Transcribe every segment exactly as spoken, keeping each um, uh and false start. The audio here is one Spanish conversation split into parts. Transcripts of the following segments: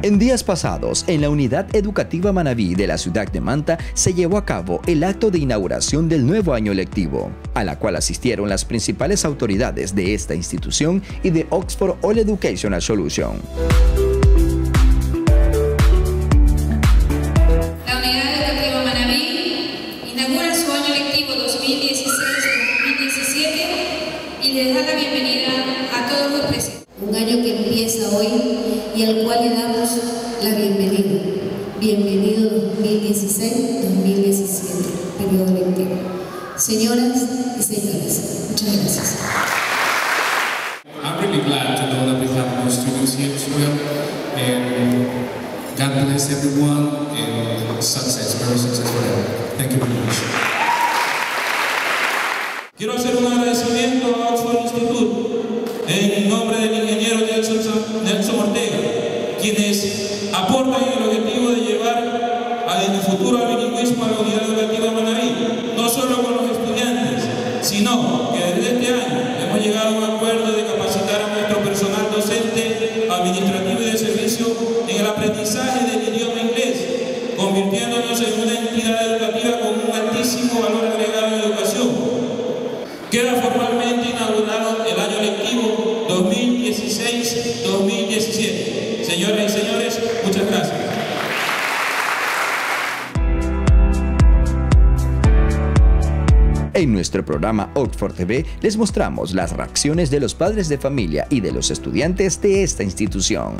En días pasados, en la Unidad Educativa Manabí de la ciudad de Manta, se llevó a cabo el acto de inauguración del nuevo año lectivo, a la cual asistieron las principales autoridades de esta institución y de Oxford All Educational Solution. La Unidad Educativa Manabí inaugura su año lectivo dos mil dieciséis dos mil diecisiete y les da la bienvenida a todos los presentes. Un año que empieza hoy y al cual le damos la bienvenida. Bienvenido dos mil dieciséis dos mil diecisiete, periodo lectivo. Señoras y señores, muchas gracias. I'm really glad to know that we have more students here as well. And God bless everyone and success, very successful. Thank you very much. Quiero hacer un agradecimiento a Oxford Institute en nombre del ingeniero Nelson, Nelson Ortega, quienes aportan el objetivo de llevar en el futuro al bilingüismo a la Unidad Educativa Manabí, no solo con los estudiantes, sino que desde este año hemos llegado a un acuerdo de capacitar a nuestro personal docente, administrativo y de servicio en el aprendizaje del idioma inglés, convirtiéndonos en una entidad educativa con un altísimo valor agregado en educación. Queda formalmente inaugurado el año lectivo dos mil dieciséis dos mil diecisiete. Señoras y señores, muchas gracias. En nuestro programa Oxford T V les mostramos las reacciones de los padres de familia y de los estudiantes de esta institución.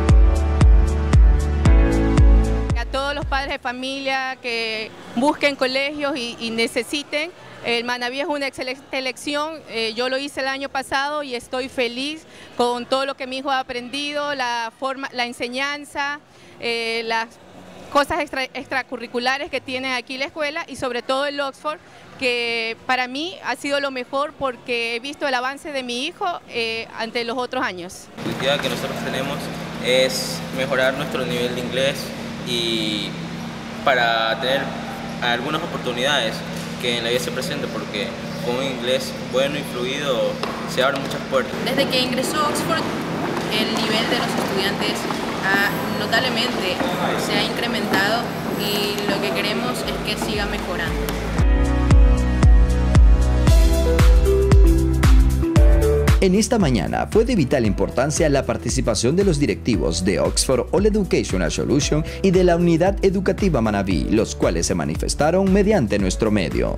A todos los padres de familia que busquen colegios y, y necesiten, el Manabí es una excelente elección. Eh, yo lo hice el año pasado y estoy feliz con todo lo que mi hijo ha aprendido, la forma, la enseñanza, eh, las cosas extra, extracurriculares que tiene aquí la escuela y sobre todo el Oxford, que para mí ha sido lo mejor porque he visto el avance de mi hijo eh, ante los otros años. La idea que nosotros tenemos es mejorar nuestro nivel de inglés y para tener algunas oportunidades que en la vida se presente, porque con un inglés bueno y fluido se abren muchas puertas. Desde que ingresó a Oxford, el nivel de los estudiantes ha, notablemente se ha incrementado y lo que queremos es que siga mejorando. En esta mañana fue de vital importancia la participación de los directivos de Oxford All Educational Solution y de la Unidad Educativa Manabí, los cuales se manifestaron mediante nuestro medio.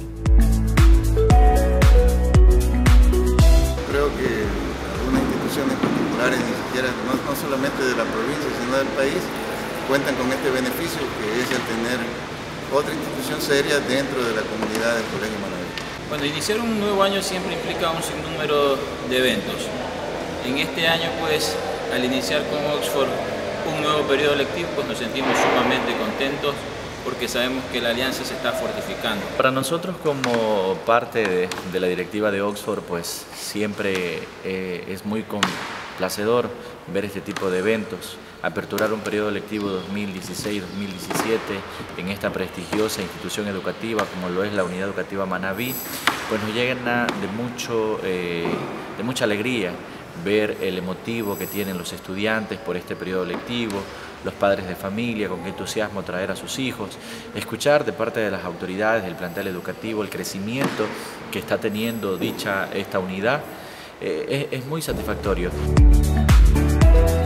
Creo que algunas instituciones particulares, ni siquiera, no, no solamente de la provincia, sino del país, cuentan con este beneficio que es el tener otra institución seria dentro de la comunidad del Colegio Manabí. Bueno, iniciar un nuevo año siempre implica un sinnúmero de eventos. En este año, pues, al iniciar con Oxford un nuevo periodo lectivo, pues nos sentimos sumamente contentos porque sabemos que la alianza se está fortificando. Para nosotros, como parte de, de la directiva de Oxford, pues siempre eh, es muy complacedor ver este tipo de eventos. Aperturar un periodo lectivo dos mil dieciséis dos mil diecisiete en esta prestigiosa institución educativa como lo es la Unidad Educativa Manabí, pues nos llena de, mucho, eh, de mucha alegría ver el emotivo que tienen los estudiantes por este periodo lectivo, los padres de familia, con qué entusiasmo traer a sus hijos, escuchar de parte de las autoridades del plantel educativo el crecimiento que está teniendo dicha esta unidad, eh, es, es muy satisfactorio.